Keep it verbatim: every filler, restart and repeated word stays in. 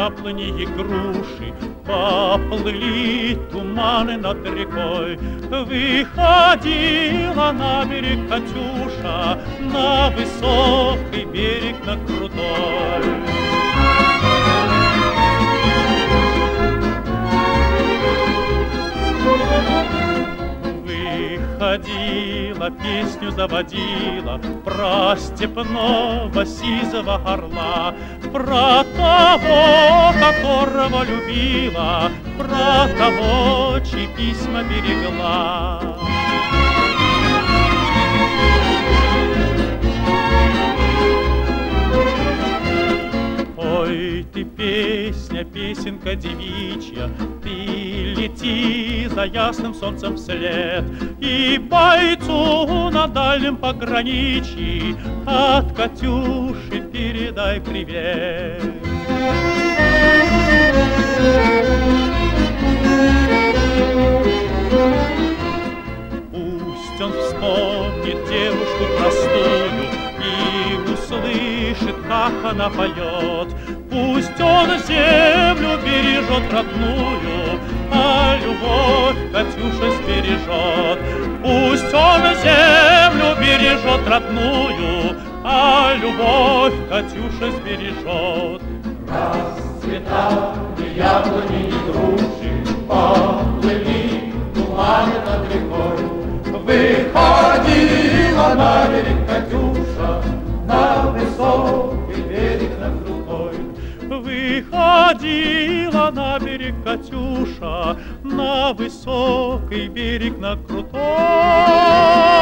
яблони и груши, поплыли туманы над рекой. Выходила на берег Катюша, на высокий берег, на крутой. Выходила, песню заводила про степного сизого орла, про того, которого любила, про того, чьи письма берегла. Ой, ты песня, песенка девичья, ты лети за ясным солнцем вслед, и бойцу на дальнем пограничье от Катюши передай привет. Пусть он вспомнит девушку простую и услышит, как она поет. Пусть он землю бережет родную, а любовь Катюша сбережет. Пусть он землю бережет родную, а любовь Катюша сбережет. Расцветали яблони и груши, поплыли туманы над рекой. Выходила на берег Катюша, на высокий берег, на крутой. Выходила на берег Катюша, на высокий берег, на крутой.